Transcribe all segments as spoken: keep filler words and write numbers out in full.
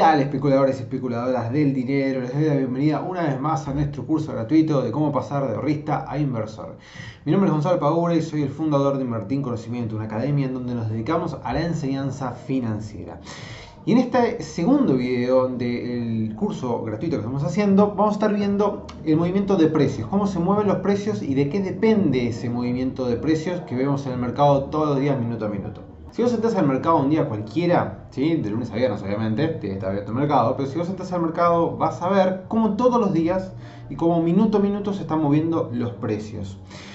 tal, especuladores y especuladoras del dinero? Les doy la bienvenida una vez más a nuestro curso gratuito de cómo pasar de ahorrista a inversor. Mi nombre es Gonzalo Pagura y soy el fundador de Invertir en Conocimiento, una academia en donde nos dedicamos a la enseñanza financiera. Y en este segundo video del curso gratuito que estamos haciendo, vamos a estar viendo el movimiento de precios, cómo se mueven los precios y de qué depende ese movimiento de precios que vemos en el mercado todos los días, minuto a minuto. Si vos entras al mercado un día cualquiera, ¿sí? De lunes a viernes obviamente, tiene que estar abierto el mercado, pero si vos entras al mercado vas a ver cómo todos los días y cómo minuto a minuto se están moviendo los precios.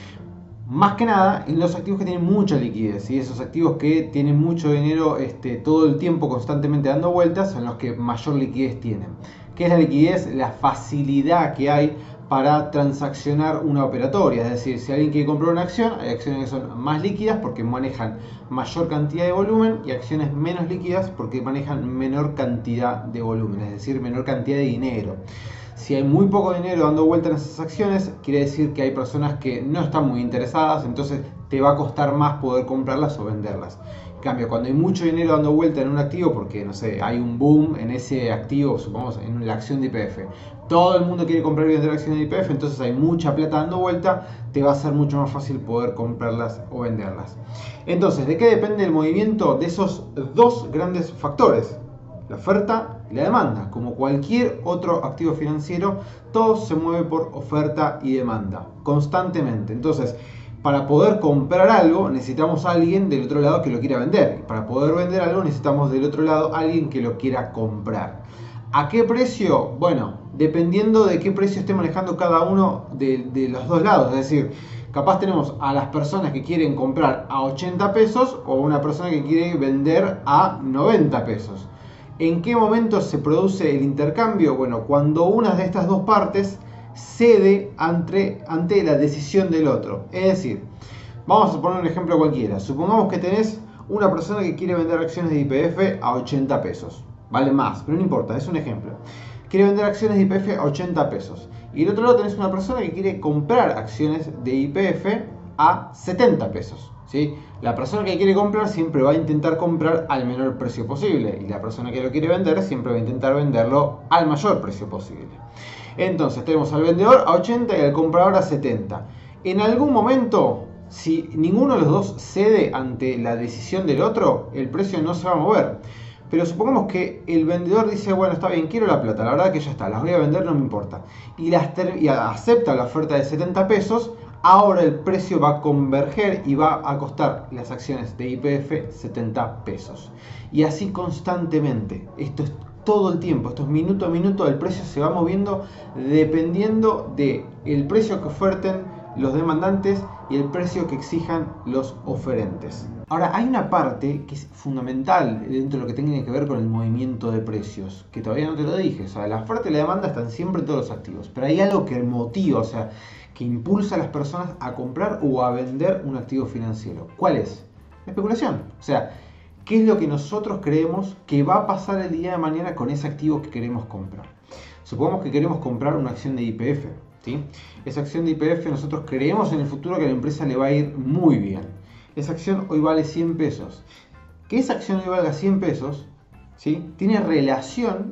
Más que nada en los activos que tienen mucha liquidez, y esos activos que tienen mucho dinero este, todo el tiempo constantemente dando vueltas son los que mayor liquidez tienen. ¿Qué es la liquidez? La facilidad que hay para transaccionar una operatoria. Es decir, si alguien quiere comprar una acción, hay acciones que son más líquidas porque manejan mayor cantidad de volumen y acciones menos líquidas porque manejan menor cantidad de volumen, es decir, menor cantidad de dinero. Si hay muy poco dinero dando vuelta en esas acciones, quiere decir que hay personas que no están muy interesadas, entonces te va a costar más poder comprarlas o venderlas. En cambio, cuando hay mucho dinero dando vuelta en un activo, porque no sé, hay un boom en ese activo, supongamos en la acción de Y P F, todo el mundo quiere comprar y vender acciones de Y P F, entonces hay mucha plata dando vuelta, te va a ser mucho más fácil poder comprarlas o venderlas. Entonces, ¿de qué depende el movimiento de esos dos grandes factores? La oferta y la demanda. Como cualquier otro activo financiero, todo se mueve por oferta y demanda constantemente. Entonces, para poder comprar algo necesitamos a alguien del otro lado que lo quiera vender, y para poder vender algo necesitamos del otro lado a alguien que lo quiera comprar. ¿A qué precio? Bueno, dependiendo de qué precio esté manejando cada uno de, de los dos lados. Es decir, capaz tenemos a las personas que quieren comprar a ochenta pesos o una persona que quiere vender a noventa pesos. ¿En qué momento se produce el intercambio? Bueno, cuando una de estas dos partes cede ante, ante la decisión del otro. Es decir, vamos a poner un ejemplo cualquiera. Supongamos que tenés una persona que quiere vender acciones de Y P F a ochenta pesos. Vale más, pero no importa, es un ejemplo. Quiere vender acciones de Y P F a ochenta pesos. Y del otro lado tenés una persona que quiere comprar acciones de Y P F a setenta pesos. ¿Sí? La persona que quiere comprar siempre va a intentar comprar al menor precio posible, y la persona que lo quiere vender siempre va a intentar venderlo al mayor precio posible. Entonces tenemos al vendedor a ochenta y al comprador a setenta. En algún momento, si ninguno de los dos cede ante la decisión del otro, el precio no se va a mover. Pero supongamos que el vendedor dice, bueno, está bien, quiero la plata, la verdad que ya está, las voy a vender, no me importa. Y, las y acepta la oferta de setenta pesos, ahora el precio va a converger y va a costar las acciones de Y P F setenta pesos. Y así constantemente, esto es todo el tiempo, esto es minuto a minuto, el precio se va moviendo dependiendo del precio que oferten los demandantes y el precio que exijan los oferentes. Ahora, hay una parte que es fundamental dentro de lo que tiene que ver con el movimiento de precios, que todavía no te lo dije. O sea, la oferta y la demanda están siempre en todos los activos, pero hay algo que motiva, o sea, que impulsa a las personas a comprar o a vender un activo financiero. ¿Cuál es? La especulación. O sea, ¿qué es lo que nosotros creemos que va a pasar el día de mañana con ese activo que queremos comprar? Supongamos que queremos comprar una acción de Y P F. ¿Sí? Esa acción de Y P F nosotros creemos en el futuro que a la empresa le va a ir muy bien. Esa acción hoy vale cien pesos. Que esa acción hoy valga cien pesos, ¿sí? Tiene relación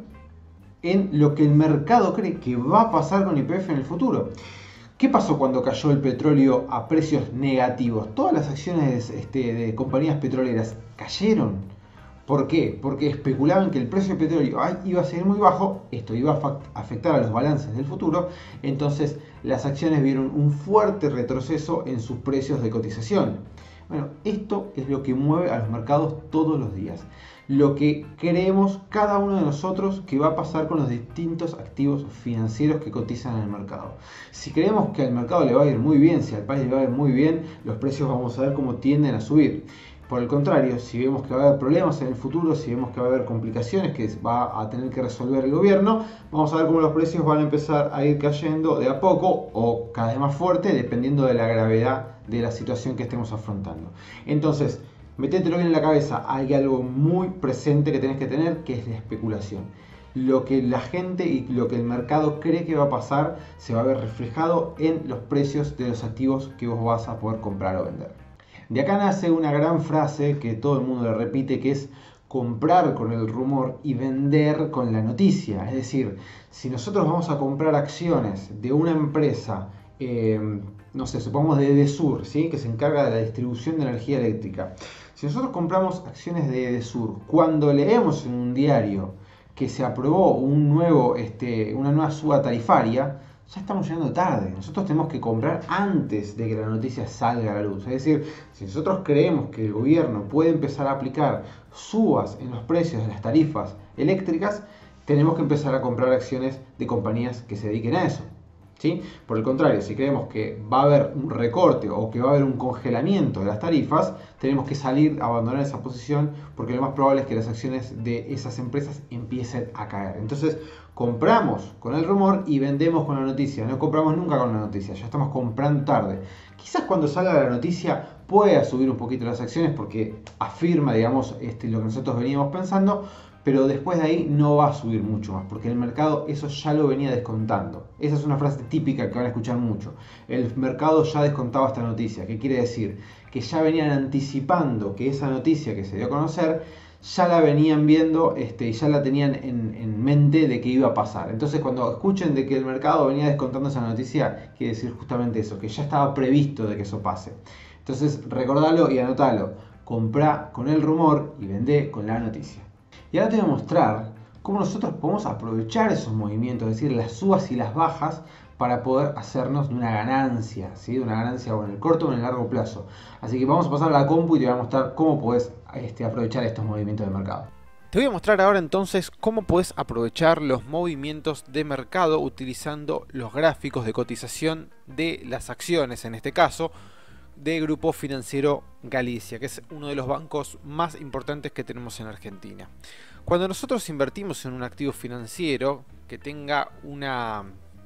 en lo que el mercado cree que va a pasar con Y P F en el futuro. ¿Qué pasó cuando cayó el petróleo a precios negativos? Todas las acciones este, de compañías petroleras cayeron. ¿Por qué? Porque especulaban que el precio del petróleo iba a seguir muy bajo, esto iba a afectar a los balances del futuro, entonces las acciones vieron un fuerte retroceso en sus precios de cotización. Bueno, esto es lo que mueve a los mercados todos los días. Lo que creemos cada uno de nosotros que va a pasar con los distintos activos financieros que cotizan en el mercado. Si creemos que al mercado le va a ir muy bien, si al país le va a ir muy bien, los precios vamos a ver cómo tienden a subir. Por el contrario, si vemos que va a haber problemas en el futuro, si vemos que va a haber complicaciones que va a tener que resolver el gobierno, vamos a ver cómo los precios van a empezar a ir cayendo de a poco o cada vez más fuerte, dependiendo de la gravedad de la situación que estemos afrontando. Entonces, metételo bien en la cabeza, hay algo muy presente que tenés que tener, que es la especulación. Lo que la gente y lo que el mercado cree que va a pasar se va a ver reflejado en los precios de los activos que vos vas a poder comprar o vender. De acá nace una gran frase que todo el mundo le repite, que es: comprar con el rumor y vender con la noticia. Es decir, si nosotros vamos a comprar acciones de una empresa, eh, no sé, supongamos de Edesur, ¿sí?, que se encarga de la distribución de energía eléctrica. Si nosotros compramos acciones de Edesur, cuando leemos en un diario que se aprobó un nuevo, este, una nueva suba tarifaria, ya estamos llegando tarde. Nosotros tenemos que comprar antes de que la noticia salga a la luz. Es decir, si nosotros creemos que el gobierno puede empezar a aplicar subas en los precios de las tarifas eléctricas, tenemos que empezar a comprar acciones de compañías que se dediquen a eso, ¿sí? Por el contrario, si creemos que va a haber un recorte o que va a haber un congelamiento de las tarifas, tenemos que salir, abandonar esa posición, porque lo más probable es que las acciones de esas empresas empiecen a caer. Entonces, compramos con el rumor y vendemos con la noticia. No compramos nunca con la noticia, ya estamos comprando tarde. Quizás cuando salga la noticia pueda subir un poquito las acciones porque afirma, digamos, este, lo que nosotros veníamos pensando, pero después de ahí no va a subir mucho más, porque el mercado eso ya lo venía descontando. Esa es una frase típica que van a escuchar mucho. El mercado ya descontaba esta noticia. ¿Qué quiere decir? Que ya venían anticipando que esa noticia que se dio a conocer, ya la venían viendo este, y ya la tenían en, en mente de que iba a pasar. Entonces, cuando escuchen de que el mercado venía descontando esa noticia, quiere decir justamente eso, que ya estaba previsto de que eso pase. Entonces, recordalo y anotalo. Comprá con el rumor y vendé con la noticia. Y ahora te voy a mostrar cómo nosotros podemos aprovechar esos movimientos, es decir, las subas y las bajas, para poder hacernos de una ganancia, ¿sí? De una ganancia o en el corto o en el largo plazo. Así que vamos a pasar a la compu y te voy a mostrar cómo puedes este, aprovechar estos movimientos de mercado. Te voy a mostrar ahora entonces cómo puedes aprovechar los movimientos de mercado utilizando los gráficos de cotización de las acciones, en este caso, de Grupo Financiero Galicia, que es uno de los bancos más importantes que tenemos en Argentina. Cuando nosotros invertimos en un activo financiero que tenga una,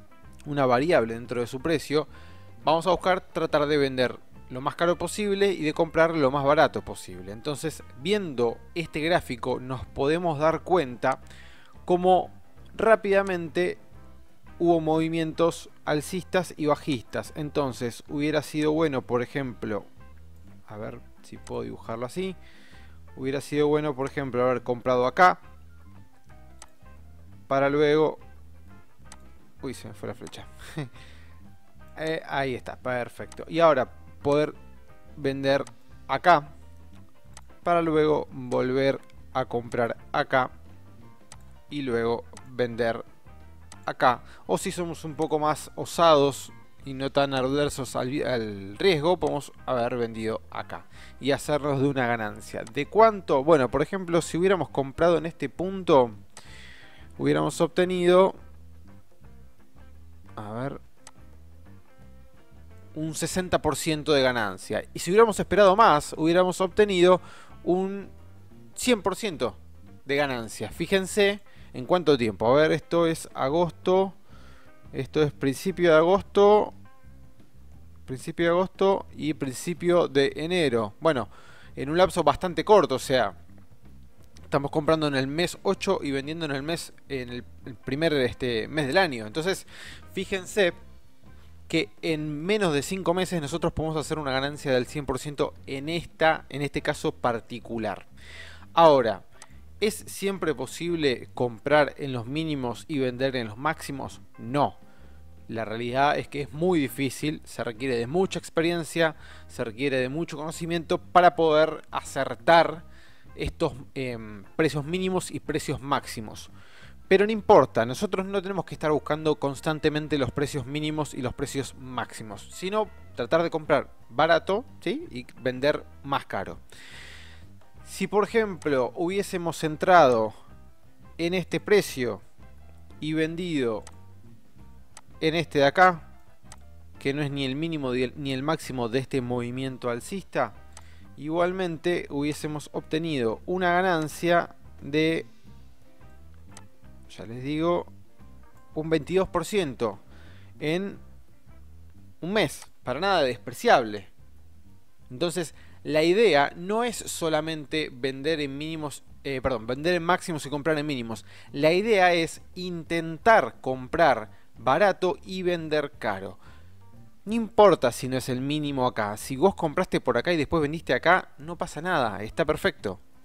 una variable dentro de su precio, vamos a buscar tratar de vender lo más caro posible y de comprar lo más barato posible. Entonces, viendo este gráfico nos podemos dar cuenta cómo rápidamente hubo movimientos alcistas y bajistas. Entonces hubiera sido bueno, por ejemplo, a ver si puedo dibujarlo así, hubiera sido bueno, por ejemplo, haber comprado acá para luego, uy, se me fue la flecha. eh, ahí está, perfecto. Y ahora poder vender acá para luego volver a comprar acá y luego vender acá. O si somos un poco más osados y no tan adversos al, al riesgo, podemos haber vendido acá y hacernos de una ganancia. ¿De cuánto? Bueno, por ejemplo, si hubiéramos comprado en este punto, hubiéramos obtenido, a ver, un sesenta por ciento de ganancia. Y si hubiéramos esperado más, hubiéramos obtenido un cien por ciento de ganancia. Fíjense en cuánto tiempo. A ver, esto es agosto. Esto es principio de agosto. Principio de agosto y principio de enero. Bueno, en un lapso bastante corto, o sea, estamos comprando en el mes ocho y vendiendo en el mes en el, el primer este, mes del año. Entonces, fíjense que en menos de cinco meses nosotros podemos hacer una ganancia del cien por ciento en, esta, en este caso particular. Ahora, ¿es siempre posible comprar en los mínimos y vender en los máximos? No. La realidad es que es muy difícil, se requiere de mucha experiencia, se requiere de mucho conocimiento para poder acertar estos eh, precios mínimos y precios máximos. Pero no importa, nosotros no tenemos que estar buscando constantemente los precios mínimos y los precios máximos, sino tratar de comprar barato, ¿sí?, y vender más caro. Si por ejemplo hubiésemos entrado en este precio y vendido en este de acá, que no es ni el mínimo ni el máximo de este movimiento alcista, igualmente hubiésemos obtenido una ganancia de, ya les digo, un veintidós por ciento en un mes, para nada despreciable. Entonces, la idea no es solamente vender en mínimos, eh, perdón, vender en máximos y comprar en mínimos. La idea es intentar comprar barato y vender caro. No importa si no es el mínimo acá. Si vos compraste por acá y después vendiste acá, no pasa nada, está perfecto.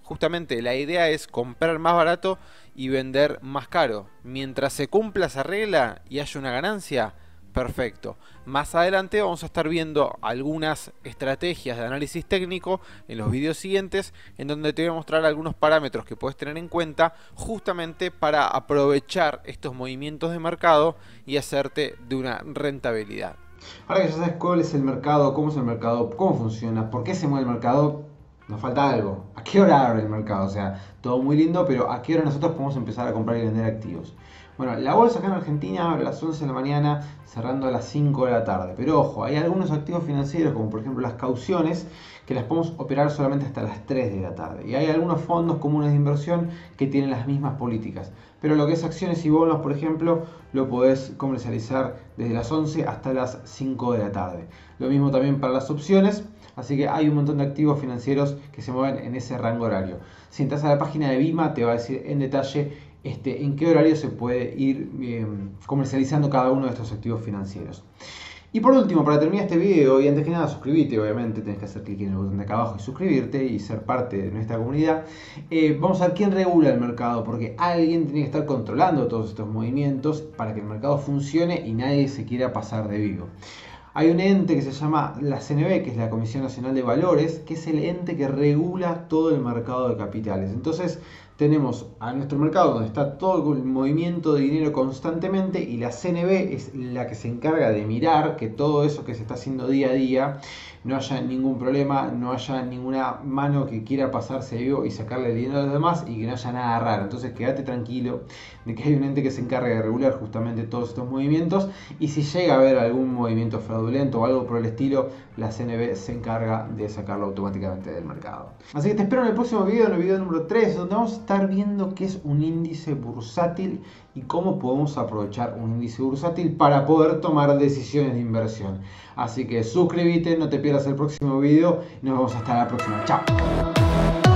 Justamente la idea es comprar más barato y vender más caro. Mientras se cumpla esa regla y haya una ganancia, perfecto. Más adelante vamos a estar viendo algunas estrategias de análisis técnico en los vídeos siguientes, en donde te voy a mostrar algunos parámetros que puedes tener en cuenta justamente para aprovechar estos movimientos de mercado y hacerte de una rentabilidad. Ahora que ya sabes cuál es el mercado, cómo es el mercado, cómo funciona, por qué se mueve el mercado, nos falta algo. ¿A qué hora abre el mercado? O sea, todo muy lindo, pero ¿a qué hora nosotros podemos empezar a comprar y vender activos? Bueno, la bolsa acá en Argentina abre a las once de la mañana, cerrando a las cinco de la tarde. Pero ojo, hay algunos activos financieros, como por ejemplo las cauciones, que las podemos operar solamente hasta las tres de la tarde. Y hay algunos fondos comunes de inversión que tienen las mismas políticas. Pero lo que es acciones y bonos, por ejemplo, lo podés comercializar desde las once hasta las cinco de la tarde. Lo mismo también para las opciones. Así que hay un montón de activos financieros que se mueven en ese rango horario. Si entras a la página de BIMA, te va a decir en detalle este, en qué horario se puede ir eh, comercializando cada uno de estos activos financieros. Y por último, para terminar este video, y antes que nada, suscríbete, obviamente, tenés que hacer clic en el botón de acá abajo y suscribirte y ser parte de nuestra comunidad. Eh, vamos a ver quién regula el mercado, porque alguien tiene que estar controlando todos estos movimientos para que el mercado funcione y nadie se quiera pasar de vivo. Hay un ente que se llama la C N B, que es la Comisión Nacional de Valores, que es el ente que regula todo el mercado de capitales. Entonces tenemos a nuestro mercado donde está todo el movimiento de dinero constantemente, y la C N B es la que se encarga de mirar que todo eso que se está haciendo día a día no haya ningún problema, no haya ninguna mano que quiera pasarse vivo y sacarle el dinero a los demás, y que no haya nada raro. Entonces quédate tranquilo de que hay un ente que se encarga de regular justamente todos estos movimientos, y si llega a haber algún movimiento fraudulento o algo por el estilo, la C N B se encarga de sacarlo automáticamente del mercado. Así que te espero en el próximo video, en el video número tres, donde vamos a estar viendo qué es un índice bursátil y cómo podemos aprovechar un índice bursátil para poder tomar decisiones de inversión. Así que suscríbete, no te pierdas el próximo video y nos vemos hasta la próxima. Chao.